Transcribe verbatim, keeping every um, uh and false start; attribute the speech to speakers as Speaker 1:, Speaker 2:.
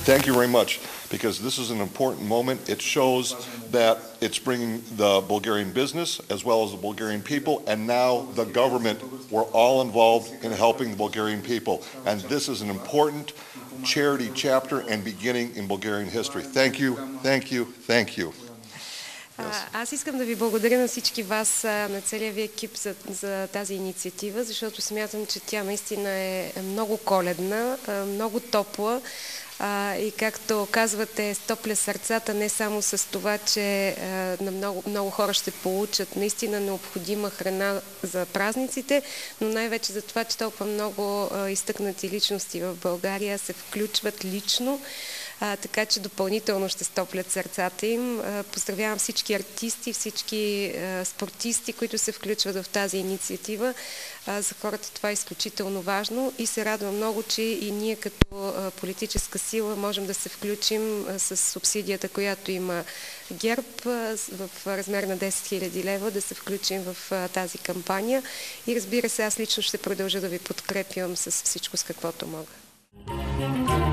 Speaker 1: Thank you very much, because this is an important moment. It shows that it's bringing the Bulgarian business as well as the Bulgarian people, and now the government. We're all involved in helping the Bulgarian people, and this is an important charity chapter and beginning in Bulgarian history. Thank you, thank you, thank you.
Speaker 2: Yes. Аз искам да ви благодаря на всички вас, на целия ви екип за, за тази инициатива, защото смятам, че тя наистина е много коледна, много топла. А, и както казвате, стопля сърцата не само с това, че а, на много, много хора ще получат наистина необходима храна за празниците, но най-вече за това, че толкова много а, изтъкнати личности в България се включват лично, а, така че допълнително ще стоплят сърцата им. А, поздравявам всички артисти, всички а, спортисти, които се включват в тази инициатива. А, за хората това е изключително важно и се радвам много, че и ние като а, политическа сила можем да се включим а, с субсидията, която има ГЕРБ а, в размер на десет хиляди лева, да се включим в а, тази кампания. И разбира се, аз лично ще продължа да ви подкрепям с всичко, с каквото мога.